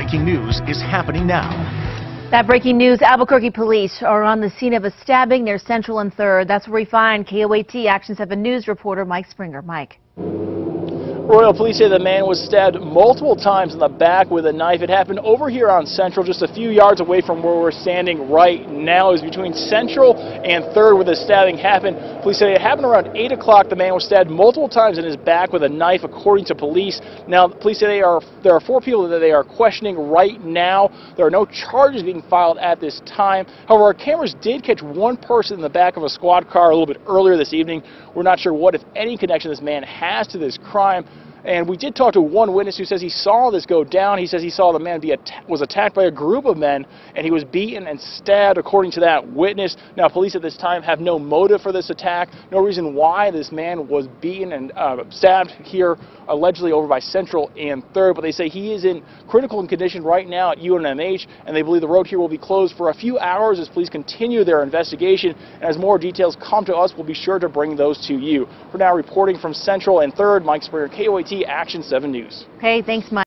breaking news is happening now. That breaking news, Albuquerque police are on the scene of a stabbing near Central and 3rd. That's where we find KOAT Action 7 News reporter Mike Springer. Mike. Royal police say the man was stabbed multiple times in the back with a knife. It happened over here on Central, just a few yards away from where we're standing right now. It was between Central and 3rd where the stabbing happened. Police say it happened around 8 o'clock. The man was stabbed multiple times in his back with a knife, according to police. Now, police say there are 4 people that they are questioning right now. There are no charges being filed at this time. However, our cameras did catch one person in the back of a squad car a little bit earlier this evening. We're not sure what, if any, connection this man has to this crime. And we did talk to one witness who says he saw this go down. He says he saw the man was attacked by a group of men, and he was beaten and stabbed, according to that witness. Now, police at this time have no motive for this attack, no reason why this man was beaten and stabbed here, allegedly over by Central and 3rd. But they say he is in critical condition right now at UNMH, and they believe the road here will be closed for a few hours as police continue their investigation. And as more details come to us, we'll be sure to bring those to you. For now, reporting from Central and 3rd, Mike Springer, KOAT Action 7 News. Okay, thanks, Mike.